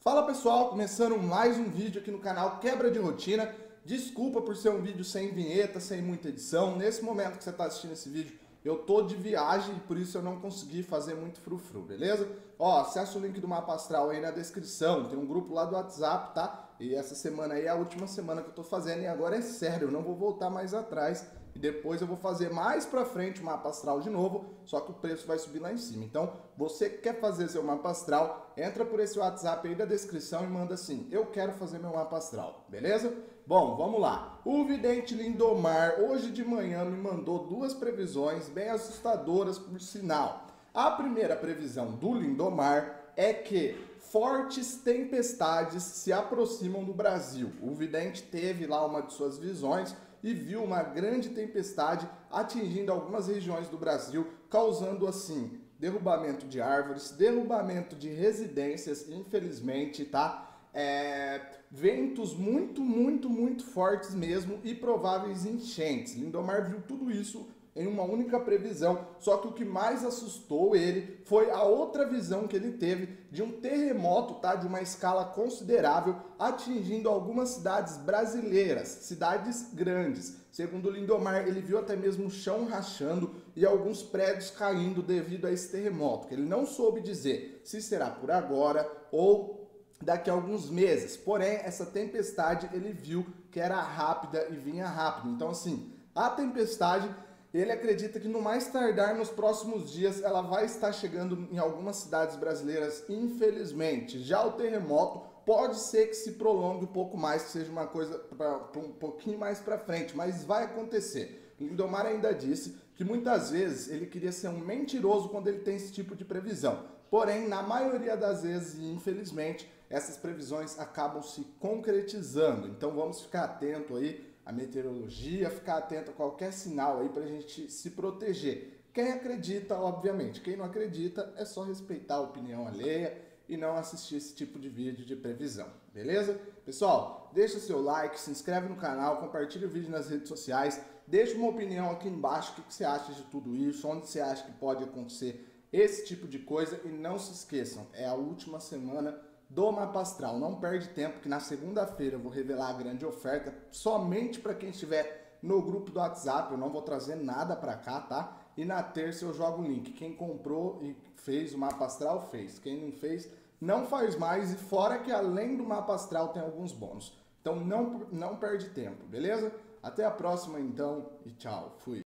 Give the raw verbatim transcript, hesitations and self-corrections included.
Fala pessoal, começando mais um vídeo aqui no canal Quebra de Rotina. Desculpa por ser um vídeo sem vinheta, sem muita edição. Nesse momento que você está assistindo esse vídeo, eu tô de viagem e por isso eu não consegui fazer muito frufru, beleza? Ó, acessa o link do mapa astral aí na descrição, tem um grupo lá do WhatsApp, tá? E essa semana aí é a última semana que eu tô fazendo e agora é sério, eu não vou voltar mais atrás. E depois eu vou fazer mais pra frente o mapa astral de novo, só que o preço vai subir lá em cima. Então, você que quer fazer seu mapa astral, entra por esse WhatsApp aí da descrição e manda assim: eu quero fazer meu mapa astral, beleza? Bom, vamos lá. O vidente Lindomar, hoje de manhã, me mandou duas previsões bem assustadoras, por sinal. A primeira previsão do Lindomar é que fortes tempestades se aproximam do Brasil. O vidente teve lá uma de suas visões e viu uma grande tempestade atingindo algumas regiões do Brasil, causando assim derrubamento de árvores, derrubamento de residências, infelizmente, tá? É, ventos muito, muito, muito fortes mesmo e prováveis enchentes. Lindomar viu tudo isso em uma única previsão, só que o que mais assustou ele foi a outra visão que ele teve de um terremoto, tá, de uma escala considerável, atingindo algumas cidades brasileiras, cidades grandes. Segundo Lindomar, ele viu até mesmo o chão rachando e alguns prédios caindo devido a esse terremoto, que ele não soube dizer se será por agora ou daqui a alguns meses. Porém, essa tempestade ele viu que era rápida e vinha rápido. Então, assim, a tempestade, ele acredita que no mais tardar nos próximos dias ela vai estar chegando em algumas cidades brasileiras, infelizmente. Já o terremoto pode ser que se prolongue um pouco mais, que seja uma coisa pra, pra um pouquinho mais para frente, mas vai acontecer. Lindomar ainda disse que muitas vezes ele queria ser um mentiroso quando ele tem esse tipo de previsão. Porém, na maioria das vezes, e infelizmente, essas previsões acabam se concretizando. Então vamos ficar atento aí a meteorologia, ficar atento a qualquer sinal aí para a gente se proteger. Quem acredita, obviamente. Quem não acredita, é só respeitar a opinião alheia e não assistir esse tipo de vídeo de previsão, beleza? Pessoal, deixa seu like, se inscreve no canal, compartilha o vídeo nas redes sociais, deixa uma opinião aqui embaixo, o que você acha de tudo isso, onde você acha que pode acontecer esse tipo de coisa e não se esqueçam, é a última semana do mapa astral. Não perde tempo que na segunda-feira eu vou revelar a grande oferta somente para quem estiver no grupo do WhatsApp. Eu não vou trazer nada para cá, tá? E na terça eu jogo o link. Quem comprou e fez o mapa astral, fez. Quem não fez, não faz mais. E fora que além do mapa astral tem alguns bônus. Então não, não perde tempo, beleza? Até a próxima então e tchau. Fui.